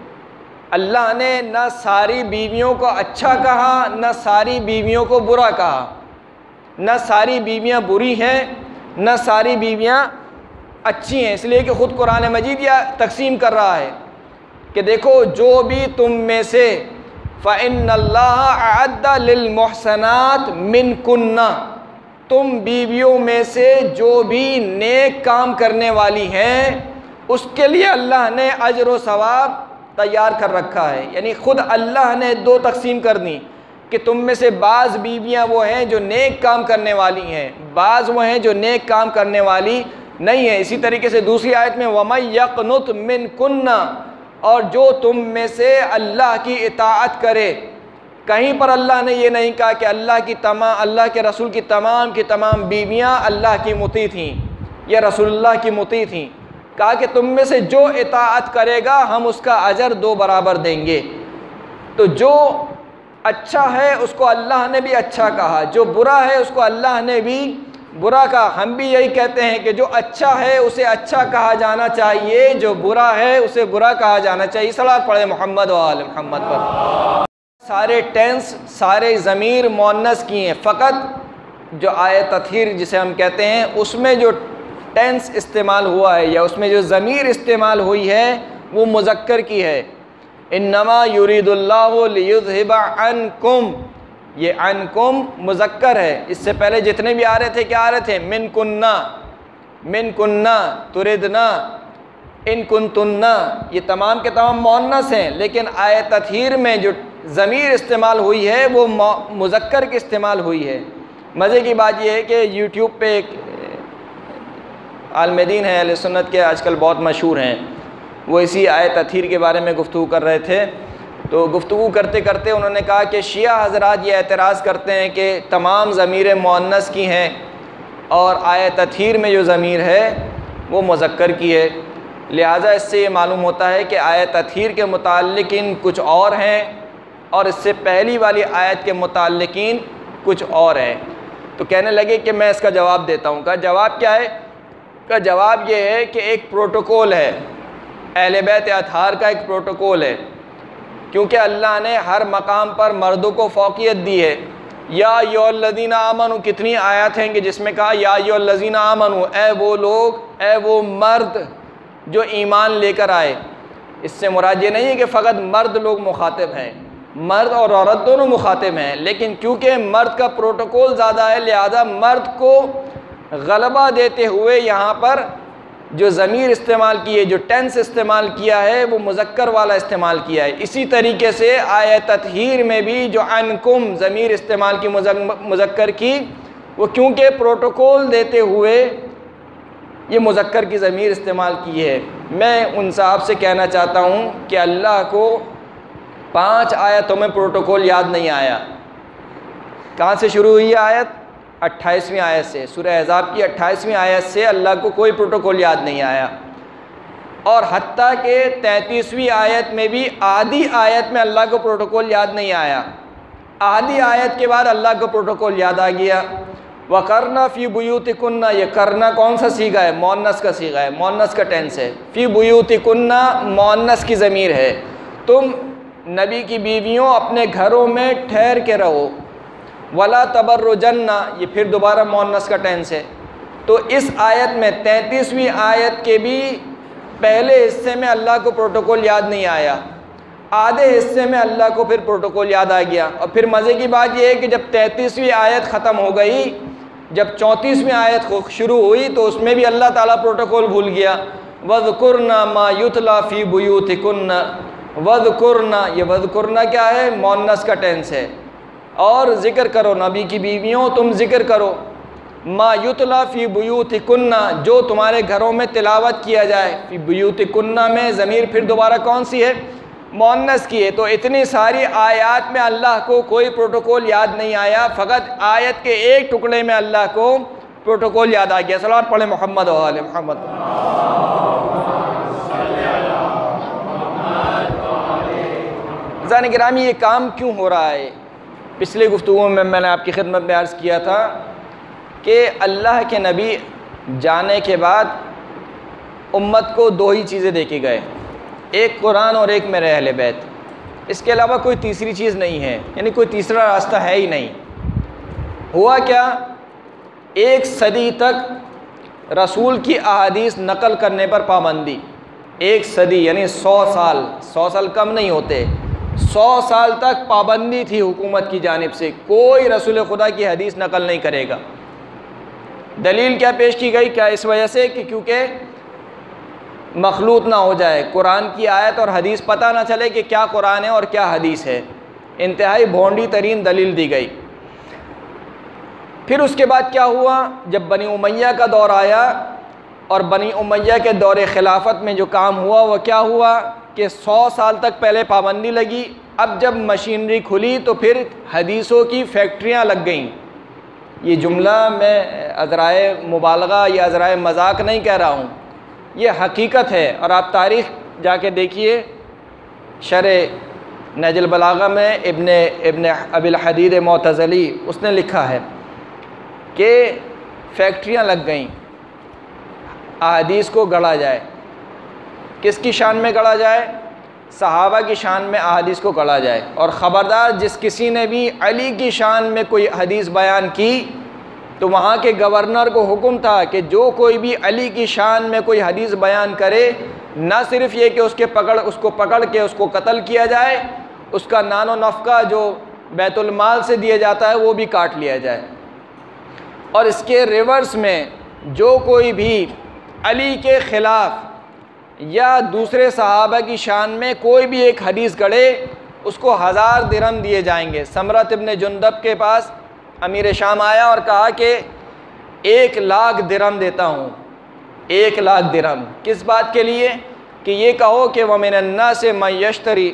اللہ نے نہ ساری بیویوں کو اچھا کہا نہ ساری بیویوں کو برا کہا، نہ ساری بیویاں بری ہیں نہ ساری بیویاں اچھی ہیں، اس لیے کہ خود قرآن مجید یہ تقسیم کر رہا ہے کہ دیکھو جو بھی تم میں سے فَإِنَّ اللَّهَ أَعَدَّ لِلْمُحْسَنَاتِ مِنْكُنَّ، تم بیویوں میں سے جو بھی نیک کام کرنے والی ہیں اس کے لیے اللہ نے اجر و ثواب تیار کر رکھا ہے۔ یعنی خود اللہ نے دو تقسیم کر دی کہ تم میں سے بعض بیویاں وہ ہیں جو نیک کام کرنے والی ہیں، بعض وہ ہیں جو نیک کام کرنے والی نہیں ہیں۔ اسی طریقے سے دوسری آیت میں وَمَن يَقْنُتْ مِنْكُنَّ، اور جو تم میں سے اللہ کی اطاعت کرے، کہیں پر اللہ نے یہ نہیں کہا کہ اللہ کی تمام اللہ کے رسول کی تمام کی تمام بیویاں اللہ کی مطیع تھیں یا رسول اللہ کی مطیع تھیں، کہا کہ تم میں سے جو اطاعت کرے گا ہم اس کا اجر دو برابر دیں گے۔ تو جو اچھا ہے اس کو اللہ نے بھی اچھا کہا، جو برا ہے اس کو اللہ نے بھی برا کہا۔ ہم بھی یہی کہتے ہیں کہ جو اچھا ہے اسے اچھا کہا جانا چاہیے، جو برا ہے اسے برا کہا جانا چاہیے۔ صلوات پڑھیں محمد و آل محمد پر۔ سارے ٹینس سارے ضمیر مؤنث کی ہیں، فقط جو آیت تطہیر جسے ہم کہتے ہیں اس میں جو ٹینس استعمال ہوا ہے یا اس میں جو ضمیر استعمال ہوئی ہے وہ مذکر کی ہے۔ انما یرید اللہ لیذھب عنکم، یہ عنکم مذکر ہے، اس سے پہلے جتنے بھی آ رہے تھے کیا آ رہے تھے؟ من کننا، من کننا، تردنا، ان کنتنا، یہ تمام کے تمام مؤنث ہیں، لیکن آیت تطہیر میں جو ضمیر استعمال ہوئی ہے وہ مذکر کی استعمال ہوئی ہے۔ مزے کی بات یہ ہے کہ یوٹیوب پہ ایک عالم دین ہیں اہل سنت کے، آج کل بہت مشہور ہیں، وہ اسی آیت تطہیر کے بارے میں گفتگو کر رہے تھے، تو گفتگو کرتے کرتے انہوں نے کہا کہ شیعہ حضرات یہ اعتراض کرتے ہیں کہ تمام ضمیر مؤنث کی ہیں اور آیت تطہیر میں جو ضمیر ہے وہ مذکر کی ہے، لہٰذا اس سے یہ معلوم ہوتا ہے کہ آیت تطہیر کے متعلقین کچھ اور ہیں اور اس سے پہلی والی آیت کے متعلقین کچھ اور ہیں۔ تو کہنے لگے کہ میں اس کا جواب دیتا ہوں۔ کہا جواب کیا ہے؟ کا جواب یہ ہے کہ ایک پروٹوکول ہے، اہل بیت اطہار کا ایک پروٹوکول ہے، کیونکہ اللہ نے ہر مقام پر مردوں کو فوقیت دی ہے۔ یا ایھا الذین آمنوا کتنی آیات ہیں کہ جس میں کہا یا ایھا الذین آمنوا، اے وہ لوگ، اے وہ مرد جو ایمان لے کر آئے۔ اس سے مراد یہ نہیں ہے کہ فقط مرد لوگ مخاطب ہیں، مرد اور عورت دونوں مخاطب ہیں، لیکن کیونکہ مرد کا پروٹوکول زیادہ ہے لہذا مرد کو غلبہ دیتے ہوئے یہاں پر جو ضمیر استعمال کی ہے، جو ٹینس استعمال کیا ہے وہ مذکر والا استعمال کیا ہے۔ اسی طریقے سے آیت تطہیر میں بھی جو عنکم ضمیر استعمال کی مذکر کی، وہ کیونکہ پروٹوکول دیتے ہوئے یہ مذکر کی ضمیر استعمال کی ہے۔ میں ان صاحب سے کہنا چاہتا ہوں کہ اللہ کو پانچ آیتوں میں پروٹوکول یاد نہیں آیا۔ کہاں سے شروع ہوئی آیت؟ اٹھائیسویں آیت سے، سورہ احزاب کی اٹھائیسویں آیت سے اللہ کو کوئی پروٹوکول یاد نہیں آیا، اور حتیٰ کہ تینتیسویں آیت میں بھی آدھی آیت میں اللہ کو پروٹوکول یاد نہیں آیا۔ آدھی آیت کے بعد اللہ کا پروٹوکول یاد آ گیا، وَقَرْنَ فِي بُيُوتِكُنَّ، یہ کرنا کون سا صیغہ ہے؟ مؤنث کا صیغہ ہے، مؤنث کا ٹینس ہے۔ فی بُيُوتِكُنَّ مؤنث کی ضمیر ہے، تم نبی کی بیویوں اپنے گھروں میں ٹھہر کے رہو۔ وَلَا تَبَرُّجَنَّ، یہ پھر دوبارہ مؤنث کا ٹینس ہے۔ تو اس آیت میں تینتیسویں آیت کے بھی پہلے حصے میں اللہ کو پروٹوکول یاد نہیں آیا، آدھے حصے میں اللہ کو پھر پروٹوکول یاد آ گیا۔ اور پھر مزے کی بات یہ ہے کہ جب تینتیسویں آیت ختم ہو گئی، جب چونتیسویں آیت شروع ہوئی تو اس میں بھی اللہ تعالیٰ پروٹوکول بھول گیا۔ وَذْكُرْنَ مَا يُتْلَى فِي بُيُوتِكُنَّ، وَذْكُرْنَ، یہ وَذْكُرْنَ کیا ہے؟ مؤنث کا ٹینس ہے۔ اور ذکر کرو نبی کی بیویوں، تم ذکر کرو ما یتلا فی بیوتکن، جو تمہارے گھروں میں تلاوت کیا جائے۔ فی بیوتکن میں ضمیر پھر دوبارہ کون سی ہے؟ مؤنث کی ہے۔ تو اتنی ساری آیات میں اللہ کو کوئی پروٹوکول یاد نہیں آیا، فقط آیت کے ایک ٹکڑے میں اللہ کو پروٹوکول یاد آ گیا۔ صلوات پڑھیں محمد و آل محمد۔ عزیزان گرامی، یہ کام کیوں ہو رہا ہے؟ پچھلی گفتگو میں میں نے آپ کی خدمت میں عرض کیا تھا کہ اللہ کے نبی جانے کے بعد امت کو دو ہی چیزیں دے کے گئے، ایک قرآن اور ایک میرے اہل بیت۔ اس کے علاوہ کوئی تیسری چیز نہیں ہے، یعنی کوئی تیسرا راستہ ہے ہی نہیں۔ ہوا کیا؟ ایک صدی تک رسول کی احادیث نقل کرنے پر پابندی، ایک صدی یعنی سو سال، سو سال کم نہیں ہوتے، سو سال تک پابندی تھی حکومت کی جانب سے، کوئی رسول خدا کی حدیث نقل نہیں کرے گا۔ دلیل کیا پیش کی گئی؟ کیا اس وجہ سے کہ کیونکہ مخلوط نہ ہو جائے، قرآن کی آیت اور حدیث پتہ نہ چلے کہ کیا قرآن ہے اور کیا حدیث ہے۔ انتہائی بھونڈی ترین دلیل دی گئی۔ پھر اس کے بعد کیا ہوا؟ جب بنی امیہ کا دور آیا اور بنی امیہ کے دور خلافت میں جو کام ہوا وہ کیا ہوا کہ سو سال تک پہلے پابندی لگی، اب جب مشینری کھلی تو پھر حدیثوں کی فیکٹریاں لگ گئیں۔ یہ جملہ میں عذرائے مبالغہ یا عذرائے مذاق نہیں کہہ رہا ہوں، یہ حقیقت ہے۔ اور آپ تاریخ جا کے دیکھیے، شرح نہج البلاغہ میں ابن ابن ابی الحدید معتزلی اس نے لکھا ہے کہ فیکٹریاں لگ گئیں، احادیث کو گڑھا جائے۔ کس کی شان میں گڑھا جائے؟ صحابہ کی شان میں احادیث کو گڑھا جائے۔ اور خبردار جس کسی نے بھی علی کی شان میں کوئی حدیث بیان کی تو وہاں کے گورنر کو حکم تھا کہ جو کوئی بھی علی کی شان میں کوئی حدیث بیان کرے، نہ صرف یہ کہ اس کے پکڑ اس کو پکڑ کے اس کو قتل کیا جائے، اس کا نان و نفقہ جو بیت المال سے دیا جاتا ہے وہ بھی کاٹ لیا جائے، اور اس کے ریورس میں جو کوئی بھی علی کے خلاف یا دوسرے صحابہ کی شان میں کوئی بھی ایک حدیث گڑھے اس کو ہزار درہم دیے جائیں گے۔ سمرت ابن جندب کے پاس امیر شام آیا اور کہا کہ ایک لاکھ درہم دیتا ہوں، ایک لاکھ درہم۔ کس بات کے لیے؟ کہ یہ کہو کہ وَمِنَ النَّاسِ مَن يَشْتَرِي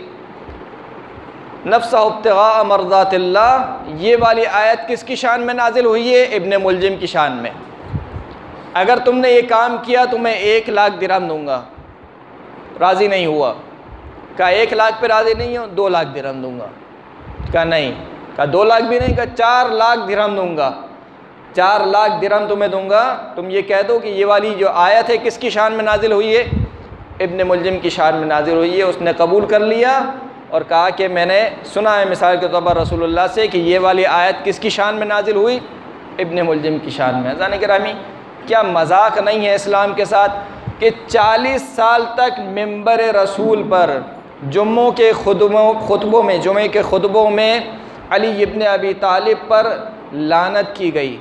نَفْسَهُ ابْتِغَاءَ مَرْضَاتِ اللَّهِ، یہ والی آیت کس کی شان میں نازل ہوئی ہے؟ ابن ملجم کی شان میں۔ اگر تم نے یہ کام کیا تو میں ایک لاکھ درہم دوں گا۔ راضی نہیں ہوا، کہا ایک لاکھ پہ راضی نہیں ہوں، دو لاکھ درہم دوں گا۔ کہا نہیں، کہا دو لاکھ بھی نہیں، کہا چار لاکھ درہم دوں گا۔ چار لاکھ درہم تمہیں دوں گا، تم یہ کہہ دو کہ یہ والی جو آیت ہے کس کی شان میں نازل ہوئی ہے؟ ابن ملجم کی شان میں نازل ہوئی ہے۔ اس نے قبول کر لیا اور کہا کہ میں نے سنا ہے مثال کے طور پر رسول اللہ سے کہ یہ والی آیت کس کی شان میں نازل ہوئی؟ ابن ملجم کی شان میں۔ عزیزان گرامی، کیا مذاق نہیں ہے اسلام کے ساتھ کہ چالیس سال تک منبر رسول پر جمعوں کے خطبوں خطبوں میں جمعے کے خطبوں میں علی ابن ابی طالب پر لعنت کی گئی؟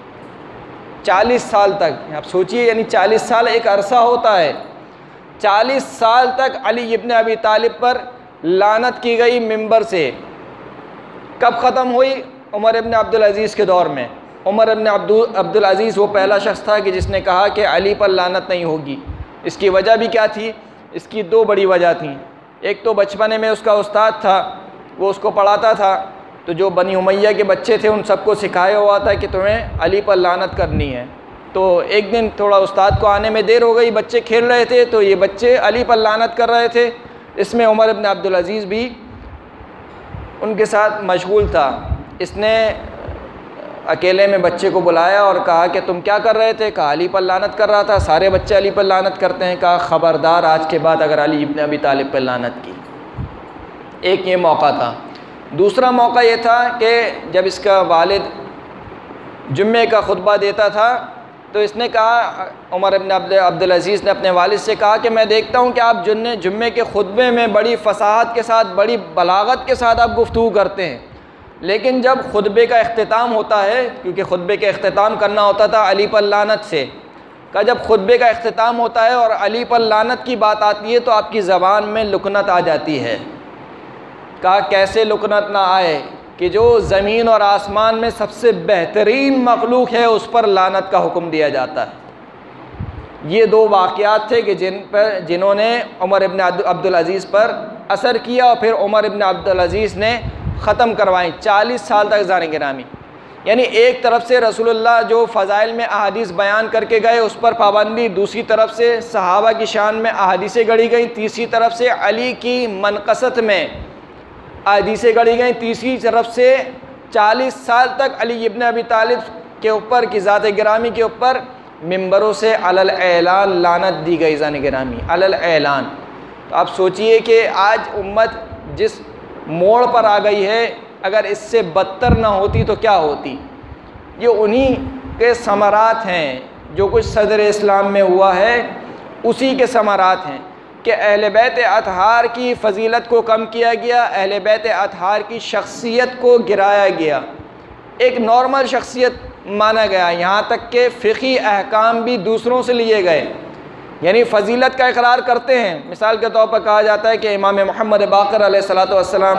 چالیس سال تک، آپ سوچئے، یعنی چالیس سال ایک عرصہ ہوتا ہے، چالیس سال تک علی ابن ابی طالب پر لعنت کی گئی منبر سے۔ کب ختم ہوئی؟ عمر ابن عبدالعزیز کے دور میں۔ عمر ابن عبدالعزیز وہ پہلا شخص تھا کہ جس نے کہا کہ علی پر لعنت نہیں ہوگی۔ اس کی وجہ بھی کیا تھی؟ اس کی دو بڑی وجہ تھیں۔ ایک تو بچپنے میں اس کا استاد تھا، وہ اس کو پڑھاتا تھا، تو جو بنی امیہ کے بچے تھے ان سب کو سکھایا ہوا تھا کہ تمہیں علی پر لعنت کرنی ہے۔ تو ایک دن تھوڑا استاد کو آنے میں دیر ہو گئی، بچے کھیل رہے تھے تو یہ بچے علی پر لعنت کر رہے تھے۔ اس میں عمر ابن عبدالعزیز بھی ان کے ساتھ مشغول تھا۔ اس نے اکیلے میں بچے کو بلایا اور کہا کہ تم کیا کر رہے تھے؟ کہا علی پر لعنت کر رہا تھا۔ سارے بچے علی پر لعنت کرتے ہیں۔ کہا خبردار آج کے بعد اگر علی ابن ابی طالب پر لعنت کی۔ ایک یہ موقع تھا۔ دوسرا موقع یہ تھا کہ جب اس کا والد جمعے کا خطبہ دیتا تھا تو اس نے کہا، عمر ابن عبد عبدالعزیز نے اپنے والد سے کہا کہ میں دیکھتا ہوں کہ آپ جمعے جمعے کے خطبے میں بڑی فصاحت کے ساتھ، بڑی بلاغت کے ساتھ آپ گفتگو کرتے ہیں، لیکن جب خطبے کا اختتام ہوتا ہے، کیونکہ خطبے کا اختتام کرنا ہوتا تھا علی پر لعنت سے، کہ جب خطبے کا اختتام ہوتا ہے اور علی پر لعنت کی بات آتی ہے تو آپ کی زبان میں لکنت آ جاتی ہے۔ کہا کیسے لکنت نہ آئے کہ جو زمین اور آسمان میں سب سے بہترین مخلوق ہے اس پر لعنت کا حکم دیا جاتا ہے۔ یہ دو واقعات تھے کہ جن پر جنہوں نے عمر ابن عبدالعزیز پر اثر کیا اور پھر عمر ابن عبدالعزیز نے ختم کروائیں چالیس سال تک زان گرامی۔ یعنی ایک طرف سے رسول اللہ جو فضائل میں احادیث بیان کر کے گئے اس پر پابندی، دوسری طرف سے صحابہ کی شان میں احادیثیں گڑھی گئیں، تیسری طرف سے علی کی منقصت میں احادیثیں گڑھی گئیں، تیسری طرف سے چالیس سال تک علی ابن ابی طالب کے اوپر کی ذات گرامی کے اوپر ممبروں سے علی الاعلان لعنت دی گئی زان گرامی، علی الاعلان۔ تو آپ سوچئے کہ آج امت جس موڑ پر آ گئی ہے، اگر اس سے بدتر نہ ہوتی تو کیا ہوتی؟ یہ انہی کے ثمرات ہیں، جو کچھ صدر اسلام میں ہوا ہے اسی کے ثمرات ہیں کہ اہل بیت اطہار کی فضیلت کو کم کیا گیا، اہل بیت اطہار کی شخصیت کو گرایا گیا، ایک نارمل شخصیت مانا گیا، یہاں تک کہ فقہی احکام بھی دوسروں سے لیے گئے۔ یعنی فضیلت کا اقرار کرتے ہیں، مثال کے طور پر کہا جاتا ہے کہ امام محمد باقر علیہ الصلوۃ والسلام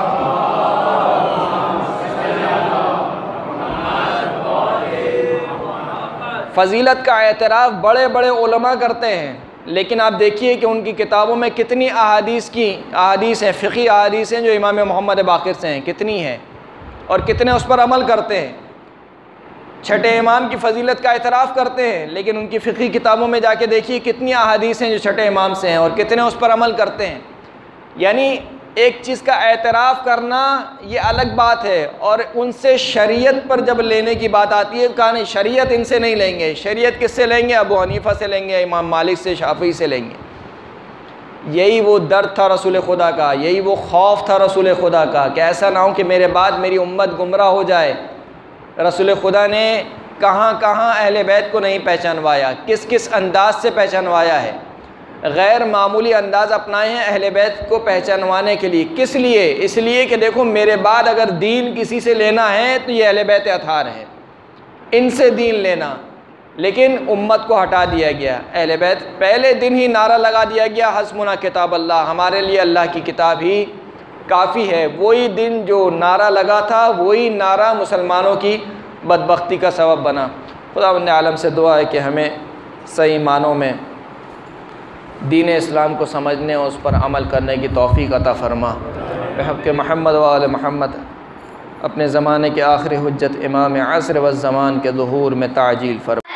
فضیلت کا اعتراف بڑے بڑے علماء کرتے ہیں، لیکن آپ دیکھیے کہ ان کی کتابوں میں کتنی احادیث کی احادیث ہیں، فقہی احادیث ہیں جو امام محمد باقر سے ہیں، کتنی ہیں، اور کتنے اس پر عمل کرتے ہیں۔ چھٹے امام کی فضیلت کا اعتراف کرتے ہیں، لیکن ان کی فقہی کتابوں میں جا کے دیکھیے کتنی احادیث ہیں جو چھٹے امام سے ہیں اور کتنے اس پر عمل کرتے ہیں۔ یعنی ایک چیز کا اعتراف کرنا یہ الگ بات ہے، اور ان سے شریعت پر جب لینے کی بات آتی ہے کہا نہیں شریعت ان سے نہیں لیں گے، شریعت کس سے لیں گے؟ ابو حنیفہ سے لیں گے، امام مالک سے، شافعی سے لیں گے۔ یہی وہ درد تھا رسول خدا کا، یہی وہ خوف تھا رسول خدا کا کہ ایسا نہ ہو کہ میرے بعد میری امت گمراہ ہو جائے۔ رسول خدا نے کہاں کہاں اہل بیت کو نہیں پہچانوایا، کس کس انداز سے پہچانوایا ہے، غیر معمولی انداز اپنائے ہیں اہل بیت کو پہچانوانے کے لیے۔ کس لیے؟ اس لیے کہ دیکھو میرے بعد اگر دین کسی سے لینا ہے تو یہ اہل بیت اطہار ہے، ان سے دین لینا۔ لیکن امت کو ہٹا دیا گیا، اہل بیت پہلے دن ہی نعرہ لگا دیا گیا حسبنا کتاب اللہ، ہمارے لیے اللہ کی کتاب ہی کافی ہے۔ وہی دن جو نعرہ لگا تھا وہی نعرہ مسلمانوں کی بدبختی کا سبب بنا۔ خداوند عالم سے دعا ہے کہ ہمیں صحیح معنوں میں دین اسلام کو سمجھنے اور اس پر عمل کرنے کی توفیق عطا فرما۔ بحق محمد و آل محمد اپنے زمانے کے آخری حجت امام عصر و زمان کے ظہور میں تعجیل فرما۔